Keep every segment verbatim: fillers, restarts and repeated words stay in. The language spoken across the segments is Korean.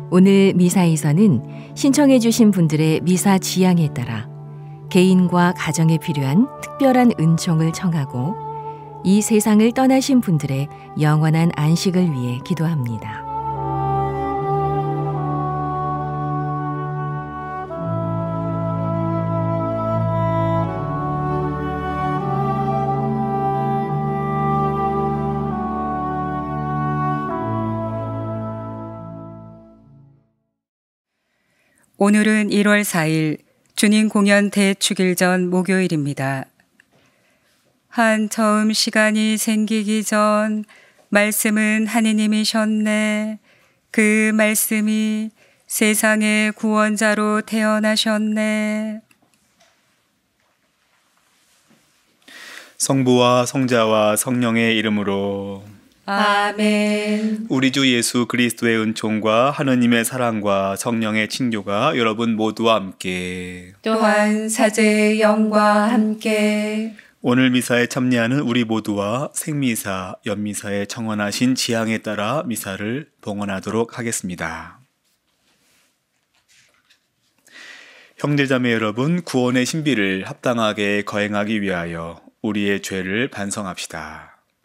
오늘 미사에서는 신청해 주신 분들의 미사 지향에 따라 개인과 가정에 필요한 특별한 은총을 청하고 이 세상을 떠나신 분들의 영원한 안식을 위해 기도합니다. 오늘은 일월 사일 주님 공연 대축일 전 목요일입니다. 한 처음 시간이 생기기 전 말씀은 하느님이셨네. 그 말씀이 세상의 구원자로 태어나셨네. 성부와 성자와 성령의 이름으로 아멘. 우리 주 예수 그리스도의 은총과 하느님의 사랑과 성령의 친교가 여러분 모두와 함께 또한 사제의 영과 함께 오늘 미사에 참여하는 우리 모두와 생미사, 연미사에 청원하신 지향에 따라 미사를 봉헌하도록 하겠습니다. 형제자매 여러분, 구원의 신비를 합당하게 거행하기 위하여 우리의 죄를 반성합시다.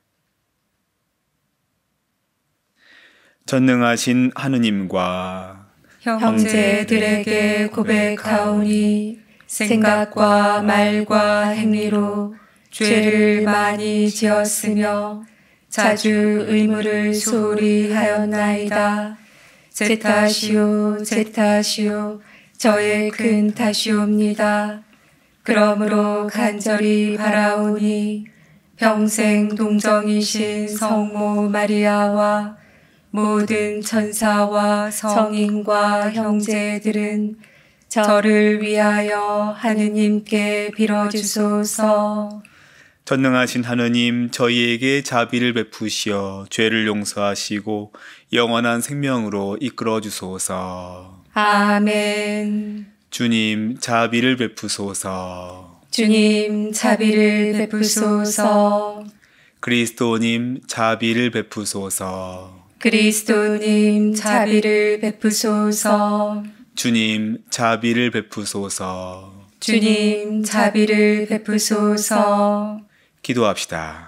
전능하신 하느님과 형제들에게 고백하오니 생각과 말과 행위로 죄를 많이 지었으며 자주 의무를 소홀히 하였나이다. 제 탓이요 제 탓이요 저의 큰 탓이옵니다. 그러므로 간절히 바라오니 평생 동정이신 성모 마리아와 모든 천사와 성인과 형제들은 저를 위하여 하느님께 빌어주소서. 전능하신 하느님, 저희에게 자비를 베푸시어 죄를 용서하시고 영원한 생명으로 이끌어 주소서. 아멘. 주님, 자비를 베푸소서. 주님, 자비를 베푸소서. 그리스도님, 자비를 베푸소서. 그리스도님, 자비를 베푸소서. 주님, 자비를 베푸소서. 주님, 자비를 베푸소서. 기도합시다.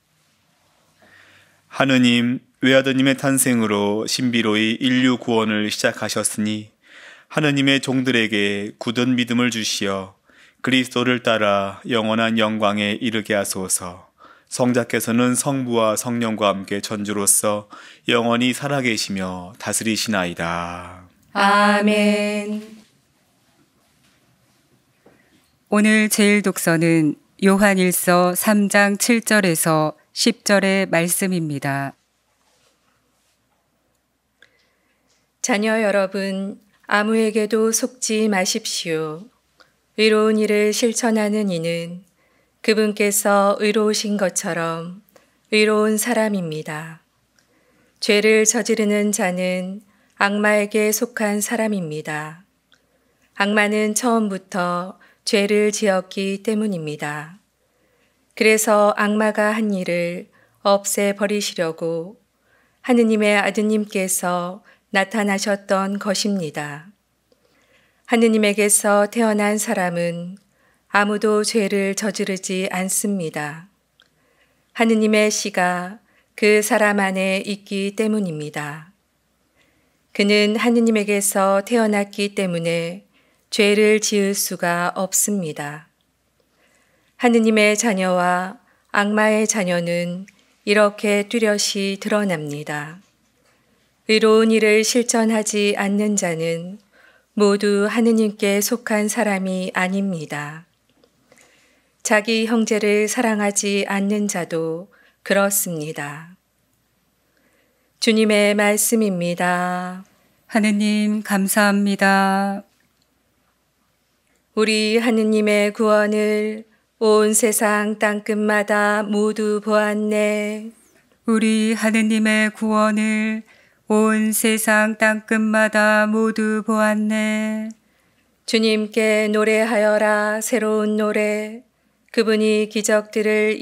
하느님, 외아드님의 탄생으로 신비로이 인류 구원을 시작하셨으니 하느님의 종들에게 굳은 믿음을 주시어 그리스도를 따라 영원한 영광에 이르게 하소서. 성자께서는 성부와 성령과 함께 전주로서 영원히 살아계시며 다스리시나이다. 아멘. 오늘 제일 독서는 요한일서 삼 장 칠 절에서 십 절의 말씀입니다. 자녀 여러분, 아무에게도 속지 마십시오. 의로운 일을 실천하는 이는 그분께서 의로우신 것처럼 의로운 사람입니다. 죄를 저지르는 자는 악마에게 속한 사람입니다. 악마는 처음부터 죄를 지었기 때문입니다. 그래서 악마가 한 일을 없애버리시려고 하느님의 아드님께서 나타나셨던 것입니다. 하느님에게서 태어난 사람은 아무도 죄를 저지르지 않습니다. 하느님의 씨가 그 사람 안에 있기 때문입니다. 그는 하느님에게서 태어났기 때문에 죄를 지을 수가 없습니다. 하느님의 자녀와 악마의 자녀는 이렇게 뚜렷이 드러납니다. 의로운 일을 실천하지 않는 자는 모두 하느님께 속한 사람이 아닙니다. 자기 형제를 사랑하지 않는 자도 그렇습니다. 주님의 말씀입니다. 하느님 감사합니다. 우리 하느님의 구원을 온 세상 땅끝마다 모두 보았네. 우리 하느님의 구원을 온 세상 땅끝마다 모두 보았네. 주님께 노래하여라 새로운 노래. 그분이 기적들을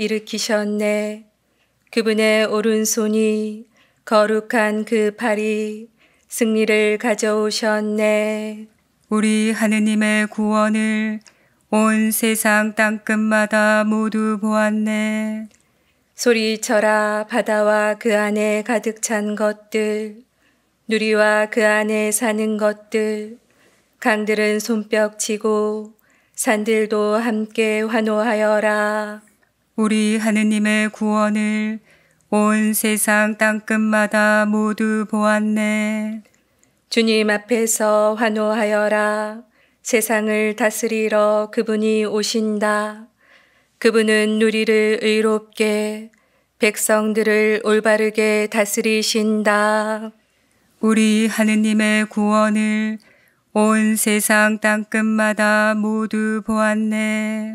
일으키셨네. 그분의 오른손이 거룩한 그 팔이 승리를 가져오셨네. 우리 하느님의 구원을 온 세상 땅끝마다 모두 보았네. 소리쳐라 바다와 그 안에 가득 찬 것들, 누리와 그 안에 사는 것들, 강들은 손뼉치고 산들도 함께 환호하여라. 우리 하느님의 구원을 온 세상 땅끝마다 모두 보았네. 주님 앞에서 환호하여라. 세상을 다스리러 그분이 오신다. 그분은 누리를 의롭게, 백성들을 올바르게 다스리신다. 우리 하느님의 구원을 온 세상 땅끝마다 모두 보았네.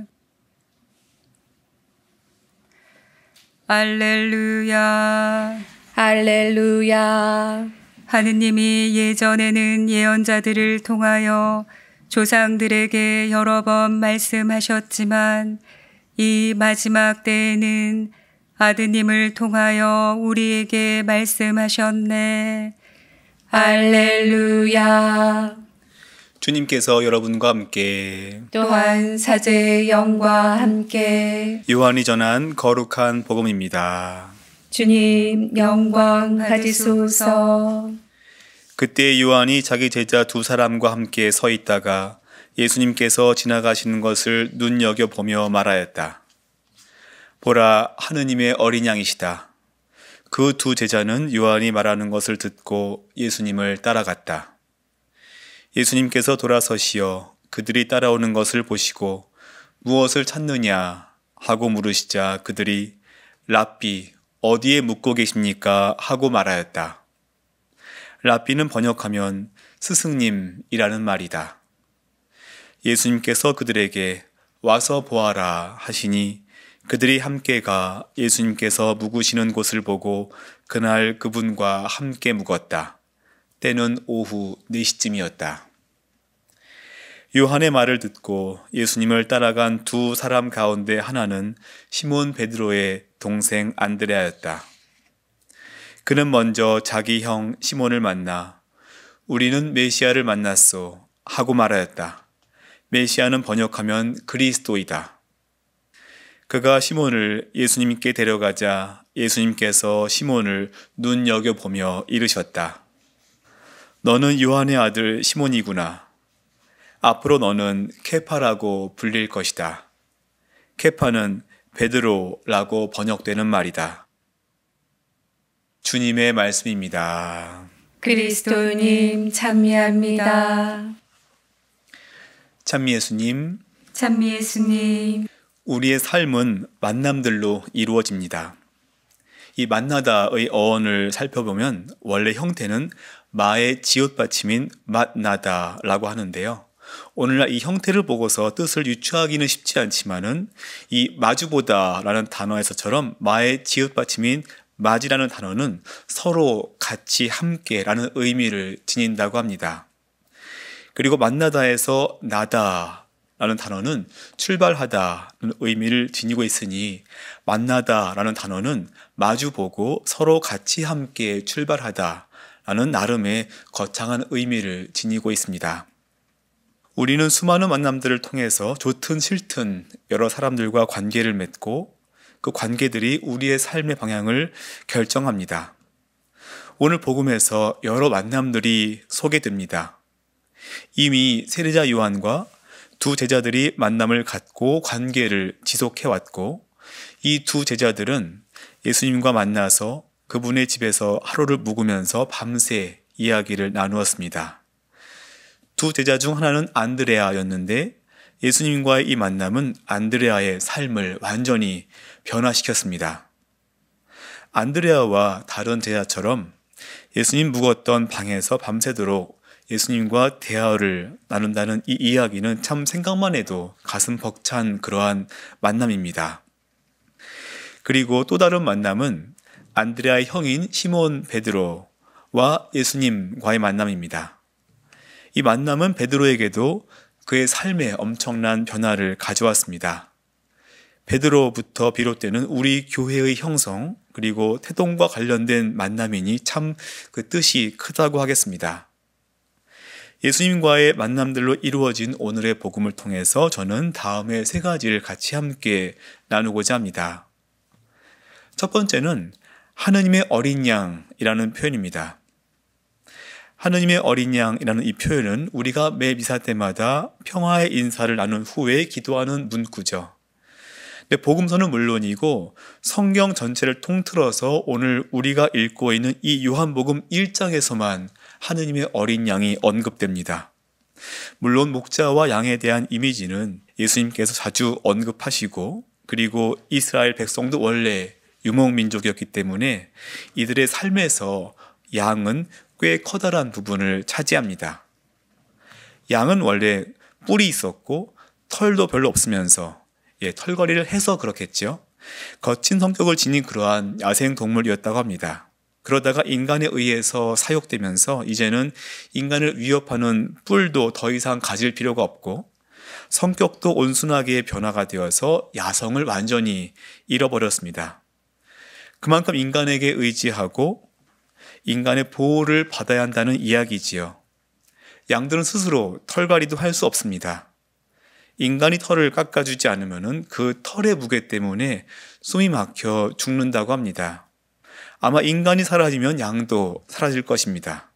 알렐루야. 할렐루야. 하느님이 예전에는 예언자들을 통하여 조상들에게 여러 번 말씀하셨지만 이 마지막 때에는 아드님을 통하여 우리에게 말씀하셨네. 할렐루야. 주님께서 여러분과 함께 또한 사제의 영과 함께 요한이 전한 거룩한 복음입니다. 주님 영광 받으소서. 그때 요한이 자기 제자 두 사람과 함께 서 있다가 예수님께서 지나가시는 것을 눈여겨보며 말하였다. 보라, 하느님의 어린 양이시다. 그 두 제자는 요한이 말하는 것을 듣고 예수님을 따라갔다. 예수님께서 돌아서시어 그들이 따라오는 것을 보시고 무엇을 찾느냐 하고 물으시자 그들이 랍비, 어디에 묵고 계십니까? 하고 말하였다. 랍비는 번역하면 스승님이라는 말이다. 예수님께서 그들에게 와서 보아라 하시니 그들이 함께 가 예수님께서 묵으시는 곳을 보고 그날 그분과 함께 묵었다. 때는 오후 네 시쯤이었다. 요한의 말을 듣고 예수님을 따라간 두 사람 가운데 하나는 시몬 베드로의 동생 안드레아였다. 그는 먼저 자기 형 시몬을 만나 우리는 메시아를 만났소 하고 말하였다. 메시아는 번역하면 그리스도이다. 그가 시몬을 예수님께 데려가자 예수님께서 시몬을 눈여겨보며 이르셨다. 너는 요한의 아들 시몬이구나. 앞으로 너는 케파라고 불릴 것이다. 케파는 베드로라고 번역되는 말이다. 주님의 말씀입니다. 그리스도님 찬미합니다. 찬미 예수님, 찬미 예수님. 우리의 삶은 만남들로 이루어집니다. 이 만나다의 어원을 살펴보면 원래 형태는 마의 지읒받침인 만나다라고 하는데요. 오늘날 이 형태를 보고서 뜻을 유추하기는 쉽지 않지만은 이 마주보다라는 단어에서처럼 마의 지읒받침인 맞이라는 단어는 서로 같이 함께라는 의미를 지닌다고 합니다. 그리고 만나다에서 나다라는 단어는 출발하다는 의미를 지니고 있으니 만나다라는 단어는 마주보고 서로 같이 함께 출발하다라는 나름의 거창한 의미를 지니고 있습니다. 우리는 수많은 만남들을 통해서 좋든 싫든 여러 사람들과 관계를 맺고 그 관계들이 우리의 삶의 방향을 결정합니다. 오늘 복음에서 여러 만남들이 소개됩니다. 이미 세례자 요한과 두 제자들이 만남을 갖고 관계를 지속해왔고 이 두 제자들은 예수님과 만나서 그분의 집에서 하루를 묵으면서 밤새 이야기를 나누었습니다. 두 제자 중 하나는 안드레아였는데 예수님과의 이 만남은 안드레아의 삶을 완전히 변화시켰습니다. 안드레아와 다른 제자처럼 예수님 묵었던 방에서 밤새도록 예수님과 대화를 나눈다는 이 이야기는 참 생각만 해도 가슴 벅찬 그러한 만남입니다. 그리고 또 다른 만남은 안드레아의 형인 시몬 베드로와 예수님과의 만남입니다. 이 만남은 베드로에게도 그의 삶에 엄청난 변화를 가져왔습니다. 베드로부터 비롯되는 우리 교회의 형성, 그리고 태동과 관련된 만남이니 참 그 뜻이 크다고 하겠습니다. 예수님과의 만남들로 이루어진 오늘의 복음을 통해서 저는 다음에 세 가지를 같이 함께 나누고자 합니다. 첫 번째는 하느님의 어린 양이라는 표현입니다. 하느님의 어린 양이라는 이 표현은 우리가 매 미사 때마다 평화의 인사를 나눈 후에 기도하는 문구죠. 근데 복음서는 물론이고 성경 전체를 통틀어서 오늘 우리가 읽고 있는 이 요한복음 일 장에서만 하느님의 어린 양이 언급됩니다. 물론 목자와 양에 대한 이미지는 예수님께서 자주 언급하시고, 그리고 이스라엘 백성도 원래 유목민족이었기 때문에 이들의 삶에서 양은 꽤 커다란 부분을 차지합니다. 양은 원래 뿔이 있었고 털도 별로 없으면서, 예, 털거리를 해서 그렇겠죠. 거친 성격을 지닌 그러한 야생동물이었다고 합니다. 그러다가 인간에 의해서 사육되면서 이제는 인간을 위협하는 뿔도 더 이상 가질 필요가 없고 성격도 온순하게 변화가 되어서 야성을 완전히 잃어버렸습니다. 그만큼 인간에게 의지하고 인간의 보호를 받아야 한다는 이야기지요. 양들은 스스로 털갈이도 할 수 없습니다. 인간이 털을 깎아주지 않으면 그 털의 무게 때문에 숨이 막혀 죽는다고 합니다. 아마 인간이 사라지면 양도 사라질 것입니다.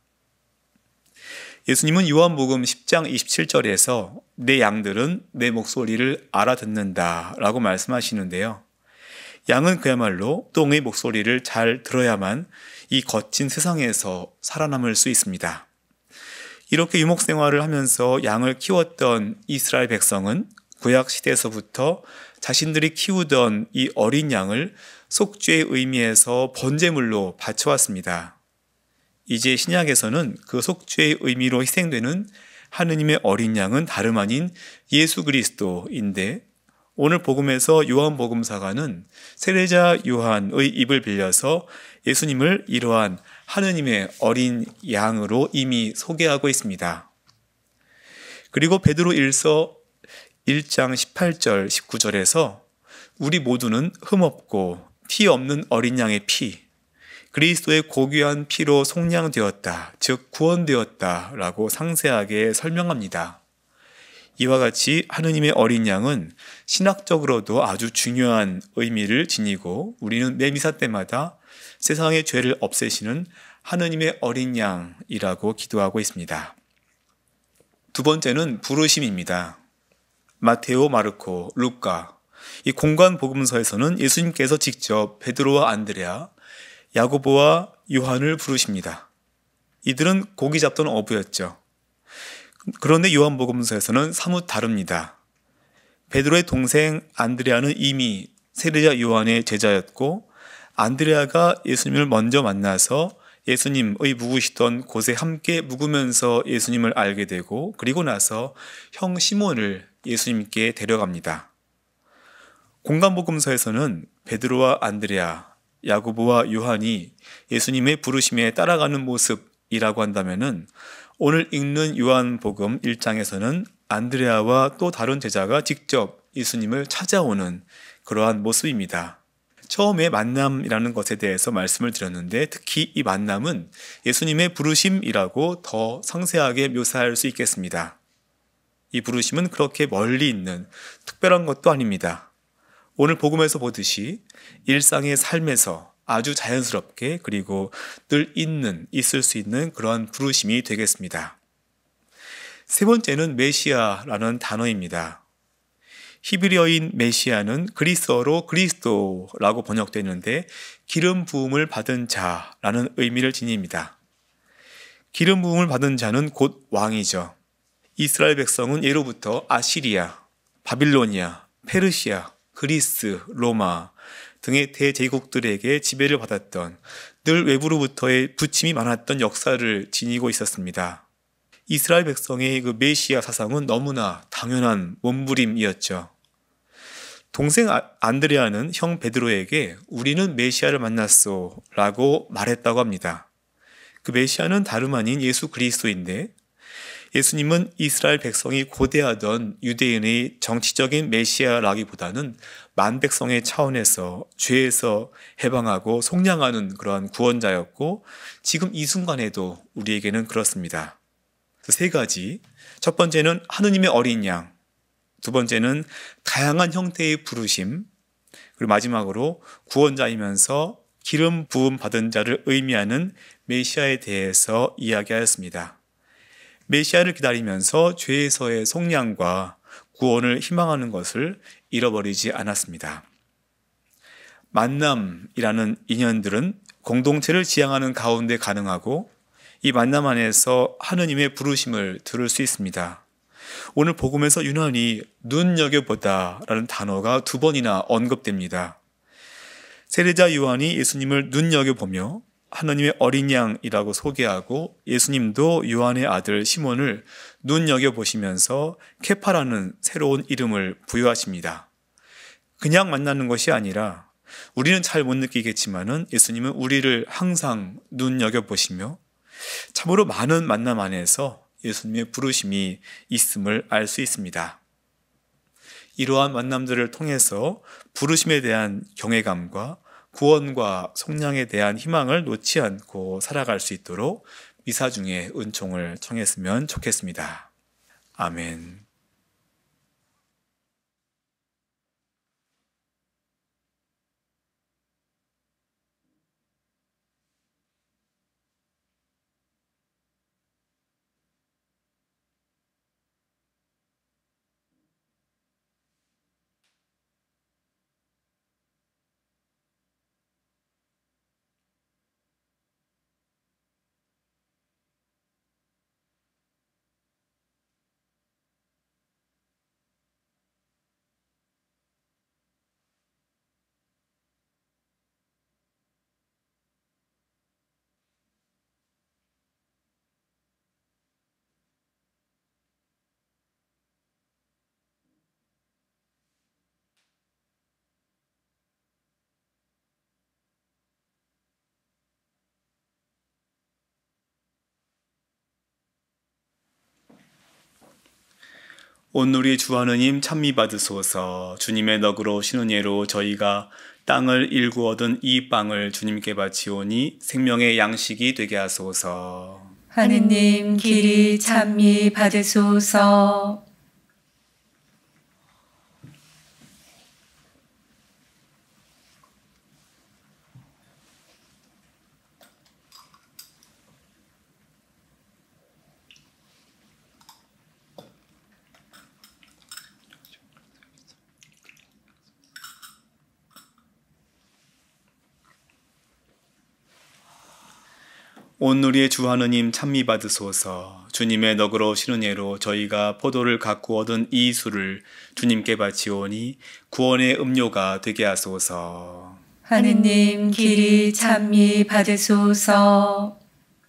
예수님은 요한복음 십 장 이십칠 절에서 내 양들은 내 목소리를 알아듣는다 라고 말씀하시는데요. 양은 그야말로 똥의 목소리를 잘 들어야만 이 거친 세상에서 살아남을 수 있습니다. 이렇게 유목 생활을 하면서 양을 키웠던 이스라엘 백성은 구약 시대에서부터 자신들이 키우던 이 어린 양을 속죄의 의미에서 번제물로 바쳐왔습니다. 이제 신약에서는 그 속죄의 의미로 희생되는 하느님의 어린 양은 다름 아닌 예수 그리스도인데, 오늘 복음에서 요한복음사가는 세례자 요한의 입을 빌려서 예수님을 이러한 하느님의 어린 양으로 이미 소개하고 있습니다. 그리고 베드로 일서 일 장 십팔 절 십구 절에서 우리 모두는 흠없고 피 없는 어린 양의 피, 그리스도의 고귀한 피로 속량되었다, 즉 구원되었다 라고 상세하게 설명합니다. 이와 같이 하느님의 어린 양은 신학적으로도 아주 중요한 의미를 지니고 우리는 매 미사 때마다 세상의 죄를 없애시는 하느님의 어린 양이라고 기도하고 있습니다. 두 번째는 부르심입니다. 마테오, 마르코, 루카, 이 공관 복음서에서는 예수님께서 직접 베드로와 안드레아, 야고보와 요한을 부르십니다. 이들은 고기 잡던 어부였죠. 그런데 요한복음서에서는 사뭇 다릅니다. 베드로의 동생 안드레아는 이미 세례자 요한의 제자였고, 안드레아가 예수님을 먼저 만나서 예수님의 묵으시던 곳에 함께 묵으면서 예수님을 알게 되고, 그리고 나서 형 시몬을 예수님께 데려갑니다. 공관복음서에서는 베드로와 안드레아, 야고보와 요한이 예수님의 부르심에 따라가는 모습이라고 한다면은, 오늘 읽는 요한복음 일 장에서는 안드레아와 또 다른 제자가 직접 예수님을 찾아오는 그러한 모습입니다. 처음에 만남이라는 것에 대해서 말씀을 드렸는데, 특히 이 만남은 예수님의 부르심이라고 더 상세하게 묘사할 수 있겠습니다. 이 부르심은 그렇게 멀리 있는 특별한 것도 아닙니다. 오늘 복음에서 보듯이 일상의 삶에서 아주 자연스럽게, 그리고 늘 있는, 있을 수 있는 그러한 부르심이 되겠습니다. 세 번째는 메시아라는 단어입니다. 히브리어인 메시아는 그리스어로 그리스도라고 번역되는데 기름 부음을 받은 자라는 의미를 지닙니다. 기름 부음을 받은 자는 곧 왕이죠. 이스라엘 백성은 예로부터 아시리아, 바빌로니아, 페르시아, 그리스, 로마 등의 대제국들에게 지배를 받았던, 늘 외부로부터의 부침이 많았던 역사를 지니고 있었습니다. 이스라엘 백성의 그 메시아 사상은 너무나 당연한 몸부림이었죠. 동생 안드레아는 형 베드로에게 우리는 메시아를 만났소 라고 말했다고 합니다. 그 메시아는 다름 아닌 예수 그리스도인데, 예수님은 이스라엘 백성이 고대하던 유대인의 정치적인 메시아라기보다는 만백성의 차원에서 죄에서 해방하고 속량하는 그러한 구원자였고 지금 이 순간에도 우리에게는 그렇습니다. 세 가지. 첫 번째는 하느님의 어린 양, 두 번째는 다양한 형태의 부르심, 그리고 마지막으로 구원자이면서 기름 부음 받은 자를 의미하는 메시아에 대해서 이야기하였습니다. 메시아를 기다리면서 죄에서의 속량과 구원을 희망하는 것을 잃어버리지 않았습니다. 만남이라는 인연들은 공동체를 지향하는 가운데 가능하고 이 만남 안에서 하느님의 부르심을 들을 수 있습니다. 오늘 복음에서 유난히 눈여겨보다라는 단어가 두 번이나 언급됩니다. 세례자 요한이 예수님을 눈여겨보며 하느님의 어린 양이라고 소개하고 예수님도 요한의 아들 시몬을 눈여겨보시면서 케파라는 새로운 이름을 부여하십니다. 그냥 만나는 것이 아니라 우리는 잘 못 느끼겠지만은 예수님은 우리를 항상 눈여겨보시며 참으로 많은 만남 안에서 예수님의 부르심이 있음을 알 수 있습니다. 이러한 만남들을 통해서 부르심에 대한 경외감과 구원과 속량에 대한 희망을 놓지 않고 살아갈 수 있도록 미사 중에 은총을 청했으면 좋겠습니다. 아멘. 온누리 주 하느님 찬미 받으소서. 주님의 너그러 신은혜로 저희가 땅을 일구 얻은 이 빵을 주님께 바치오니 생명의 양식이 되게 하소서. 하느님 길이 찬미 받으소서. 온누리의 주 하느님 찬미 받으소서. 주님의 너그러우신 은혜로 저희가 포도를 갖고 얻은 이 술을 주님께 바치오니 구원의 음료가 되게 하소서. 하느님 길이 찬미 받으소서.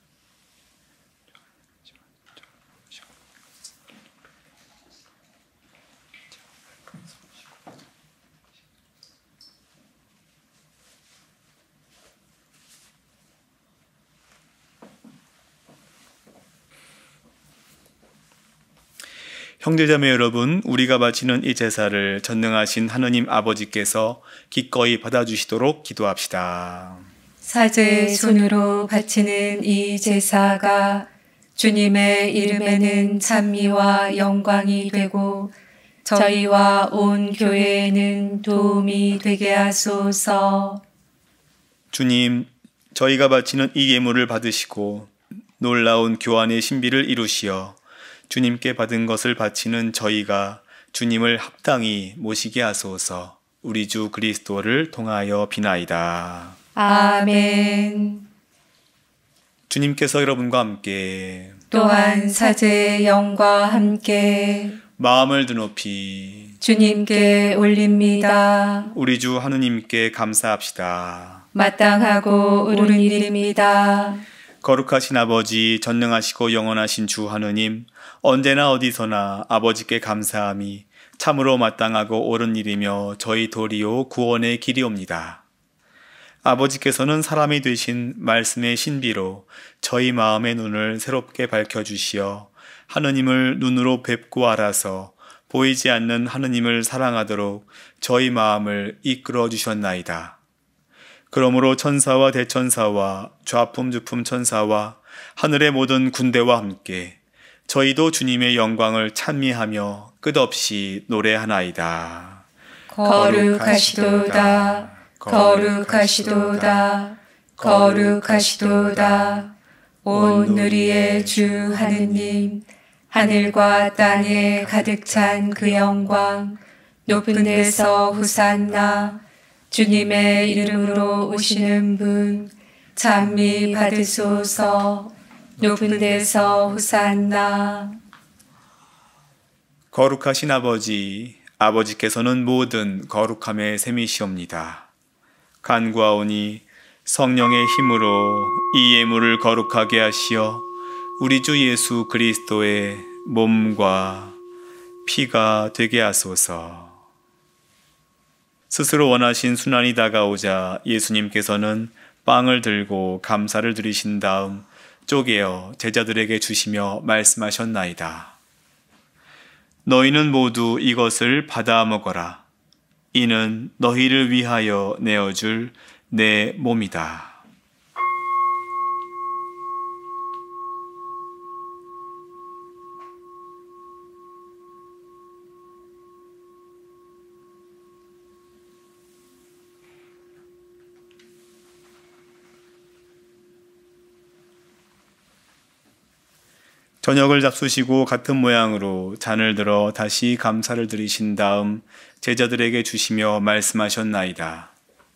형제자매 여러분, 우리가 바치는 이 제사를 전능하신 하느님 아버지께서 기꺼이 받아주시도록 기도합시다. 사제의 손으로 바치는 이 제사가 주님의 이름에는 찬미와 영광이 되고 저희와 온 교회에는 도움이 되게 하소서. 주님, 저희가 바치는 이 예물을 받으시고 놀라운 교환의 신비를 이루시어 주님께 받은 것을 바치는 저희가 주님을 합당히 모시게 하소서. 우리 주 그리스도를 통하여 비나이다. 아멘. 주님께서 여러분과 함께 또한 사제의 영과 함께 마음을 드높이 주님께 올립니다. 우리 주 하느님께 감사합시다. 마땅하고 옳은 일입니다. 거룩하신 아버지, 전능하시고 영원하신 주 하느님, 언제나 어디서나 아버지께 감사함이 참으로 마땅하고 옳은 일이며 저희 도리요 구원의 길이옵니다. 아버지께서는 사람이 되신 말씀의 신비로 저희 마음의 눈을 새롭게 밝혀주시어 하느님을 눈으로 뵙고 알아서 보이지 않는 하느님을 사랑하도록 저희 마음을 이끌어 주셨나이다. 그러므로 천사와 대천사와 좌품주품 천사와 하늘의 모든 군대와 함께 저희도 주님의 영광을 찬미하며 끝없이 노래하나이다. 거룩하시도다, 거룩하시도다, 거룩하시도다. 온 누리의 주 하느님, 하늘과 땅에 가득 찬 그 영광, 높은 데서 후산나. 주님의 이름으로 오시는 분, 찬미 받으소서. 높은 데서 후산나. 거룩하신 아버지, 아버지께서는 모든 거룩함의 셈이시옵니다. 간구하오니 성령의 힘으로 이 예물을 거룩하게 하시어 우리 주 예수 그리스도의 몸과 피가 되게 하소서. 스스로 원하신 순환이 다가오자 예수님께서는 빵을 들고 감사를 드리신 다음 쪼개어 제자들에게 주시며 말씀하셨나이다. 너희는 모두 이것을 받아 먹어라. 이는 너희를 위하여 내어줄 내 몸이다. 저녁을 잡수시고 같은 모양으로 잔을 들어 다시 감사를 드리신 다음 제자들에게 주시며 말씀하셨나이다.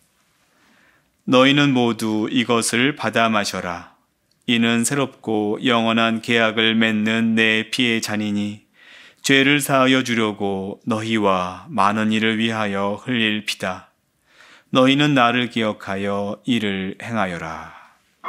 너희는 모두 이것을 받아 마셔라. 이는 새롭고 영원한 계약을 맺는 내 피의 잔이니 죄를 사하여 주려고 너희와 많은 이를 위하여 흘릴 피다. 너희는 나를 기억하여 이를 행하여라.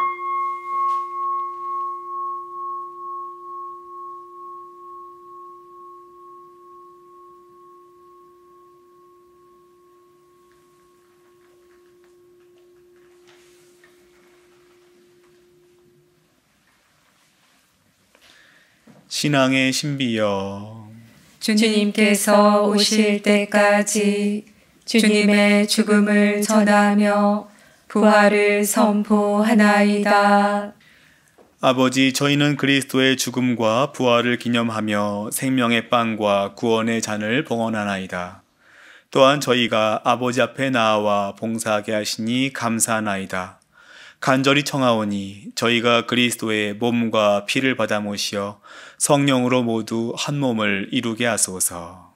신앙의 신비여, 주님께서 오실 때까지 주님의 죽음을 전하며 부활을 선포하나이다. 아버지, 저희는 그리스도의 죽음과 부활을 기념하며 생명의 빵과 구원의 잔을 봉헌하나이다. 또한 저희가 아버지 앞에 나아와 봉사하게 하시니 감사하나이다. 간절히 청하오니 저희가 그리스도의 몸과 피를 받아 모시어 성령으로 모두 한 몸을 이루게 하소서.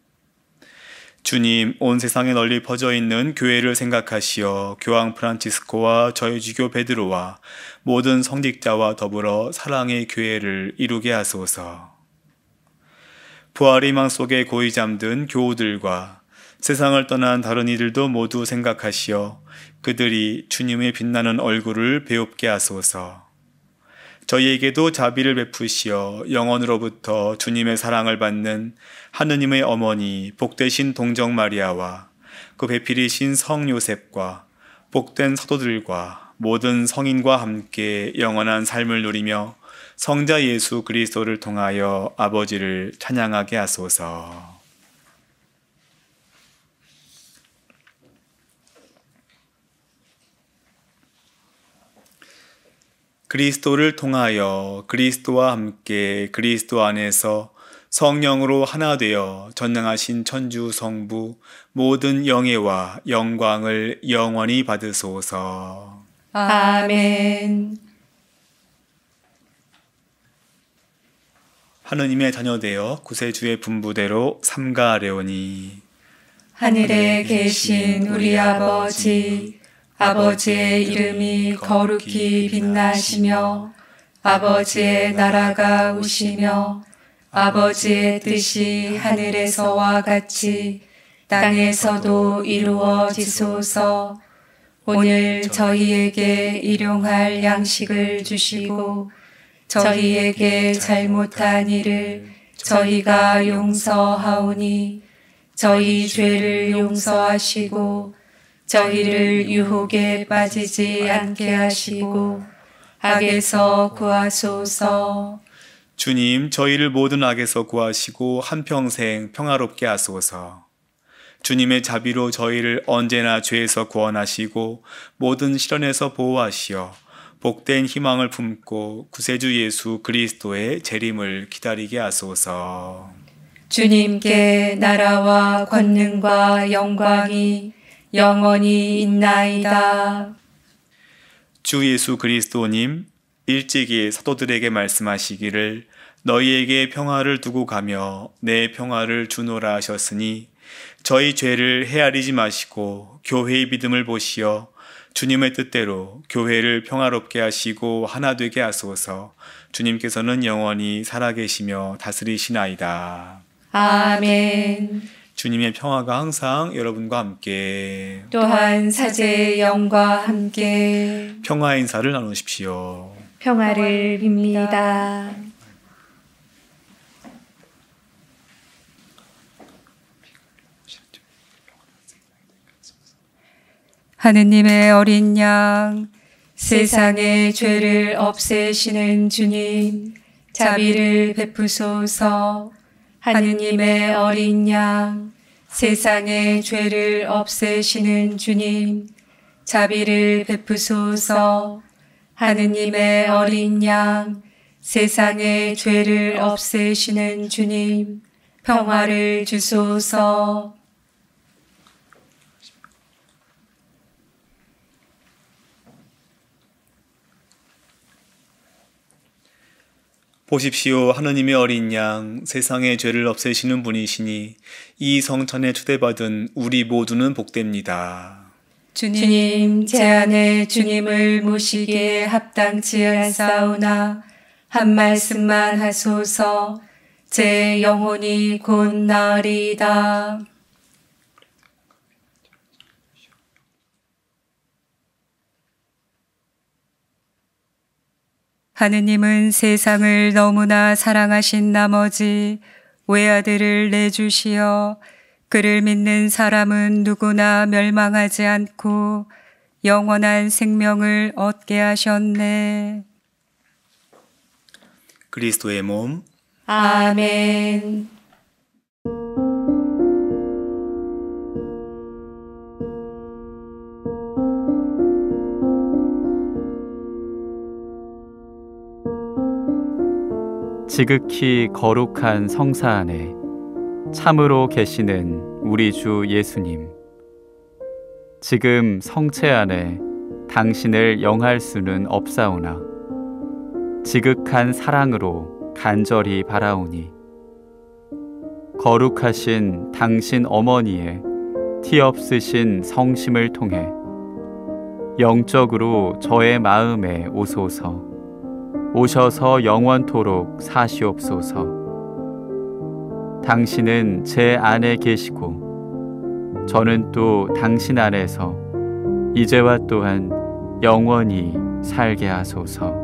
주님, 온 세상에 널리 퍼져 있는 교회를 생각하시어 교황 프란치스코와 저희 주교 베드로와 모든 성직자와 더불어 사랑의 교회를 이루게 하소서. 부활의 희망 속에 고이 잠든 교우들과 세상을 떠난 다른 이들도 모두 생각하시어 그들이 주님의 빛나는 얼굴을 배웁게 하소서. 저희에게도 자비를 베푸시어 영원으로부터 주님의 사랑을 받는 하느님의 어머니 복되신 동정 마리아와 그 배필이신 성 요셉과 복된 사도들과 모든 성인과 함께 영원한 삶을 누리며 성자 예수 그리스도를 통하여 아버지를 찬양하게 하소서. 그리스도를 통하여 그리스도와 함께 그리스도 안에서 성령으로 하나 되어 전능하신 천주 성부 모든 영예와 영광을 영원히 받으소서. 아멘. 하느님의 자녀되어 구세주의 분부대로 삼가하려니. 하늘에 계신 우리 아버지, 아버지의 이름이 거룩히 빛나시며 아버지의 나라가 오시며 아버지의 뜻이 하늘에서와 같이 땅에서도 이루어지소서. 오늘 저희에게 일용할 양식을 주시고 저희에게 잘못한 일을 저희가 용서하오니 저희 죄를 용서하시고 저희를 유혹에 빠지지 않게 하시고 악에서 구하소서. 주님, 저희를 모든 악에서 구하시고 한평생 평화롭게 하소서. 주님의 자비로 저희를 언제나 죄에서 구원하시고 모든 시련에서 보호하시어 복된 희망을 품고 구세주 예수 그리스도의 재림을 기다리게 하소서. 주님께 나라와 권능과 영광이 영원히 있나이다. 주 예수 그리스도님, 일찍이 사도들에게 말씀하시기를 너희에게 평화를 두고 가며 내 평화를 주노라 하셨으니 저희 죄를 헤아리지 마시고 교회의 믿음을 보시어 주님의 뜻대로 교회를 평화롭게 하시고 하나 되게 하소서. 주님께서는 영원히 살아계시며 다스리시나이다. 아멘. 주님의 평화가 항상 여러분과 함께 또한 사제의 영과 함께 평화 인사를 나누십시오. 평화를 빕니다. 하느님의 어린 양, 세상의 죄를 없애시는 주님, 자비를 베푸소서. 하느님의 어린 양, 세상의 죄를 없애시는 주님, 자비를 베푸소서. 하느님의 어린 양, 세상의 죄를 없애시는 주님, 평화를 주소서. 보십시오. 하느님의 어린 양, 세상의 죄를 없애시는 분이시니 이 성찬에 초대받은 우리 모두는 복됩니다. 주님, 주님 제 안에 주님을 모시기에 합당치 않사오나 한 말씀만 하소서. 제 영혼이 곧 나으리이다. 하느님은 세상을 너무나 사랑하신 나머지 외아들을 내주시어 그를 믿는 사람은 누구나 멸망하지 않고 영원한 생명을 얻게 하셨네. 그리스도의 몸. 아멘. 지극히 거룩한 성사 안에 참으로 계시는 우리 주 예수님, 지금 성체 안에 당신을 영할 수는 없사오나 지극한 사랑으로 간절히 바라오니 거룩하신 당신 어머니의 티 없으신 성심을 통해 영적으로 저의 마음에 오소서. 오셔서 영원토록 사시옵소서. 당신은 제 안에 계시고 저는 또 당신 안에서 이제와 또한 영원히 살게 하소서.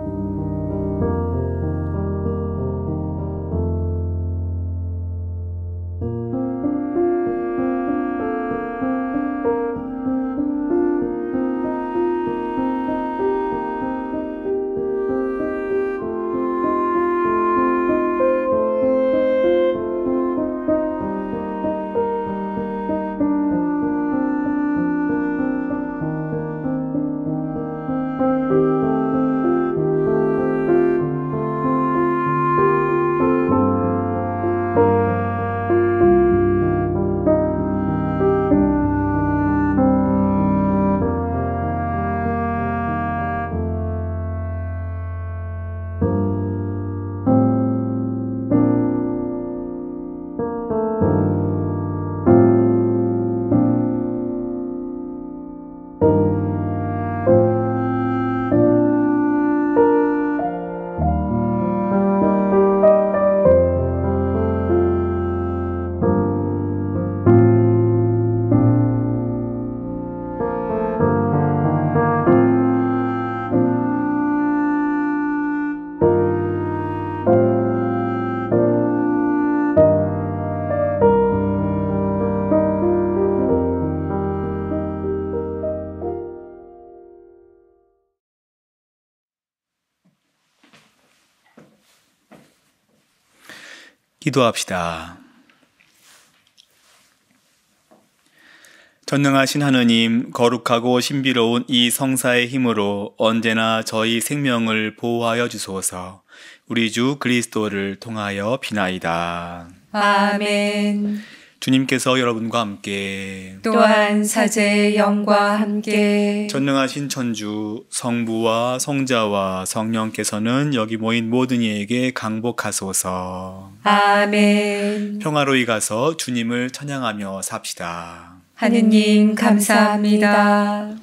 기도합시다. 전능하신 하느님, 거룩하고 신비로운 이 성사의 힘으로 언제나 저희 생명을 보호하여 주소서. 우리 주 그리스도를 통하여 비나이다. 아멘. 주님께서 여러분과 함께 또한 사제의 영과 함께 전능하신 천주 성부와 성자와 성령께서는 여기 모인 모든 이에게 강복하소서. 아멘. 평화로이 가서 주님을 찬양하며 삽시다. 하느님 감사합니다.